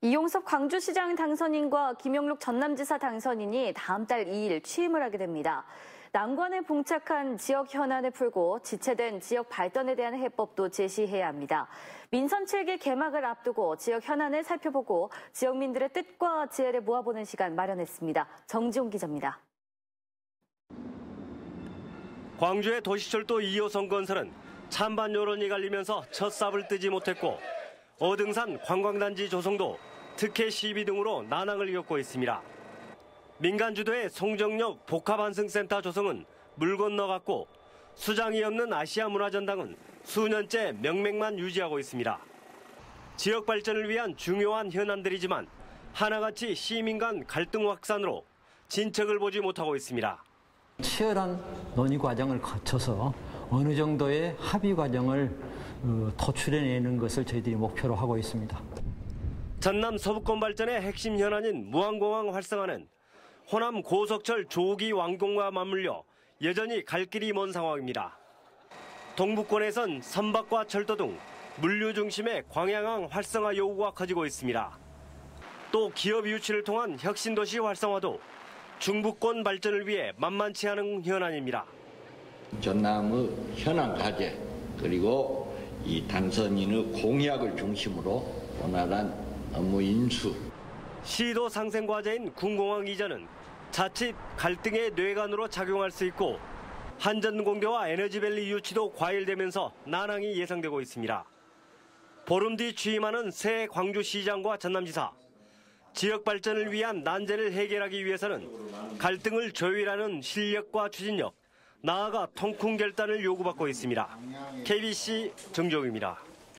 이용섭 광주시장 당선인과 김영록 전남지사 당선인이 다음 달 2일 취임을 하게 됩니다. 난관에 봉착한 지역 현안을 풀고 지체된 지역 발전에 대한 해법도 제시해야 합니다. 민선 7기 개막을 앞두고 지역 현안을 살펴보고 지역민들의 뜻과 지혜를 모아보는 시간 마련했습니다. 정지용 기자입니다. 광주의 도시철도 2호선 건설은 찬반 여론이 갈리면서 첫 삽을 뜨지 못했고 어등산 관광단지 조성도 특혜 시비 등으로 난항을 겪고 있습니다. 민간 주도의 송정역 복합환승센터 조성은 물 건너갔고 수장이 없는 아시아 문화전당은 수년째 명맥만 유지하고 있습니다. 지역 발전을 위한 중요한 현안들이지만 하나같이 시민 간 갈등 확산으로 진척을 보지 못하고 있습니다. 치열한 논의 과정을 거쳐서 어느 정도의 합의 과정을 도출해내는 것을 저희들이 목표로 하고 있습니다. 전남 서부권 발전의 핵심 현안인 무안공항 활성화는 호남 고속철 조기 완공과 맞물려 여전히 갈 길이 먼 상황입니다. 동부권에선 선박과 철도 등 물류 중심의 광양항 활성화 요구가 커지고 있습니다. 또 기업 유치를 통한 혁신도시 활성화도 중부권 발전을 위해 만만치 않은 현안입니다. 전남의 현안 과제 그리고 이 당선인의 공약을 중심으로 원활한 업무 인수. 시도 상생 과제인 군공항 이전은 자칫 갈등의 뇌관으로 작용할 수 있고 한전공대와 에너지밸리 유치도 과열되면서 난항이 예상되고 있습니다. 보름 뒤 취임하는 새 광주시장과 전남지사. 지역 발전을 위한 난제를 해결하기 위해서는 갈등을 조율하는 실력과 추진력, 나아가 통큰 결단을 요구받고 있습니다. KBC 정종입니다.